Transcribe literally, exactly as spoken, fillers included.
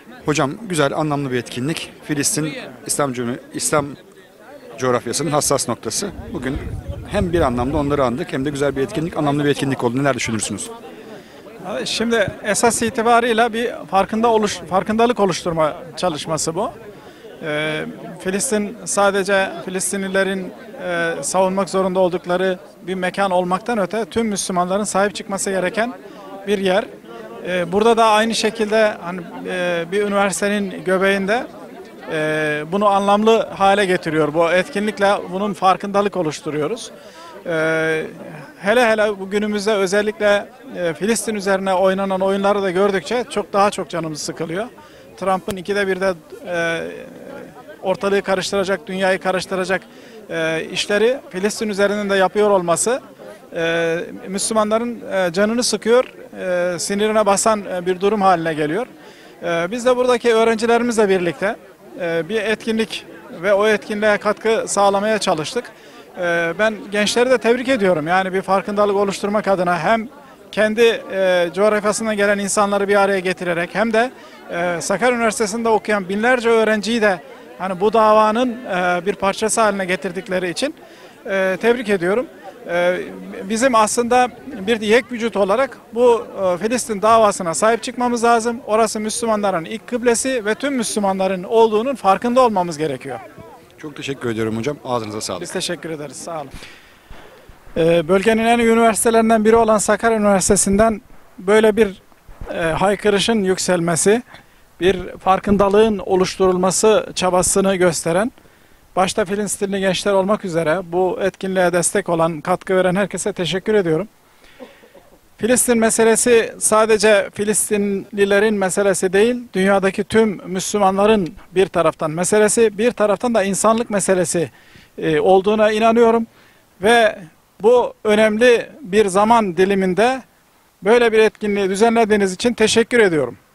Hocam güzel, anlamlı bir etkinlik. Filistin İslam, Cumhur- İslam coğrafyasının hassas noktası. Bugün hem bir anlamda onları andık hem de güzel bir etkinlik, anlamlı bir etkinlik oldu. Neler düşünürsünüz? Şimdi esas itibarıyla bir farkında oluş, farkındalık oluşturma çalışması bu. Ee, Filistin sadece Filistinlilerin e, savunmak zorunda oldukları bir mekan olmaktan öte tüm Müslümanların sahip çıkması gereken bir yer. Ee, burada da aynı şekilde hani e, bir üniversitenin göbeğinde e, bunu anlamlı hale getiriyor. Bu etkinlikle bunun farkındalık oluşturuyoruz. Ee, hele hele bugünümüzde özellikle e, Filistin üzerine oynanan oyunları da gördükçe çok daha çok canımız sıkılıyor. Trump'ın ikide birde e, ortalığı karıştıracak, dünyayı karıştıracak e, işleri Filistin üzerinden de yapıyor olması e, Müslümanların e, canını sıkıyor, e, sinirine basan e, bir durum haline geliyor. E, biz de buradaki öğrencilerimizle birlikte e, bir etkinlik ve o etkinliğe katkı sağlamaya çalıştık. E, ben gençleri de tebrik ediyorum. Yani bir farkındalık oluşturmak adına hem kendi e, coğrafyasından gelen insanları bir araya getirerek hem de e, Sakarya Üniversitesi'nde okuyan binlerce öğrenciyi de hani bu davanın e, bir parçası haline getirdikleri için e, tebrik ediyorum. E, bizim aslında bir yek vücut olarak bu e, Filistin davasına sahip çıkmamız lazım. Orası Müslümanların ilk kıblesi ve tüm Müslümanların olduğunun farkında olmamız gerekiyor. Çok teşekkür ediyorum hocam. Ağzınıza sağlık. Biz teşekkür ederiz. Sağ olun. E, bölgenin en iyi üniversitelerinden biri olan Sakarya Üniversitesi'nden böyle bir e, haykırışın yükselmesi, bir farkındalığın oluşturulması çabasını gösteren, başta Filistinli gençler olmak üzere bu etkinliğe destek olan, katkı veren herkese teşekkür ediyorum. Filistin meselesi sadece Filistinlilerin meselesi değil, dünyadaki tüm Müslümanların bir taraftan meselesi, bir taraftan da insanlık meselesi e, olduğuna inanıyorum. Ve bu önemli bir zaman diliminde böyle bir etkinliği düzenlediğiniz için teşekkür ediyorum.